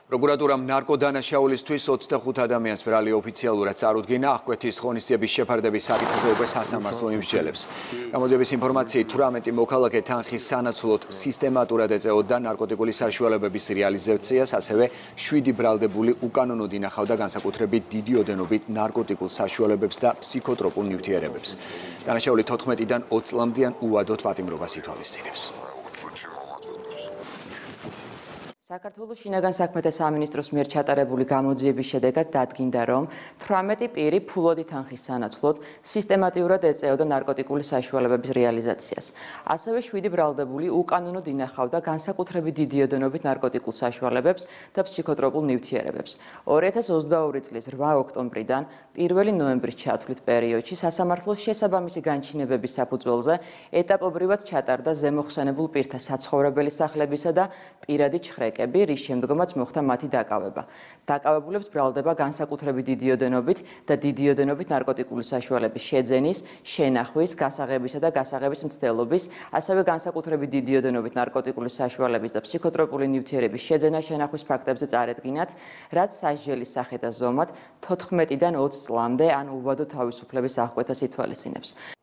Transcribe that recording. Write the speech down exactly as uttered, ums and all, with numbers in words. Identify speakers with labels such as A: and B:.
A: პროკურატურამ ნარკოდანაშაულისთვის ოცდახუთ ადამიანს ბრალი ოფიციალურად წარუდგინა აღკვეთის ღონისძიების შეფარდების საკითხზე უკვე სასამართლო იმსჯელებს. გამოძიების ინფორმაციით თვრამეტი მოქალაქე თანხის სანაცვლოდ სისტემატურად ეწეოდა ნარკოტიკული საშუალებების რეალიზაციას, ასევე შვიდი ბრალდებული უკანონოდ ინახავდა განსაკუთრებით დიდი ოდენობით ნარკოტიკულ საშუალებებს და ფსიქოტროპულ ნივთიერებებს. დანაშაული თოთხმეტიდან ოცი წლამდე უადოდ პატიმრობას ითვალისწინებს.
B: საქართველოს შინაგან საქმეთა სამინისტროს მიერ ჩატარებული გამოძიების შედეგად დადგინდა, რომ თვრამეტი პირი ფულოდი თანხის სანაცვლოდ სისტემატიურად ეწეოდა ნარკოტიკული საშუალებების რეალიზაციას. ასევე შვიდი ბრალდებული უკანონოდ ინახავდა განსაკუთრებით დიდი ოდენობით ნარკოტიკულ საშუალებებს და ფსიქოტროპულ ნივთიერებებს. ორი ათას ოცდაორი წლის რვა ოქტომბრიდან პირველი ნოემბრის ჩათვლით პერიოდში სასამართლოს შესაბამისი განჩინებების საფუძველზე ეტაპობრივად ჩატარდა ზემოხსენებულ პირთა საცხოვრებელი სახლებისა და პირადი ჩხრეკი. რის შემდგომაც მოხდა მათი დაკავება. დაკავებულებს ბრალდება განსაკუთრებით დიდი ოდენობით და დიდი ოდენობით ნარკოტიკული საშუალების შეძენის, შენახვის, გასაღებისა და გასაღების მცდელობის, ასევე განსაკუთრებით დიდი ოდენობით ნარკოტიკული საშუალების და ფსიქოტროპული ნივთიერების შეძენა შენახვის ფაქტებზე წარედგინათ, რაც სასჯელის სახე და ზომად თოთხმეტიდან ოცი წლამდე ან უვადო თავისუფლების აღკვეთას ითვალისწინებს.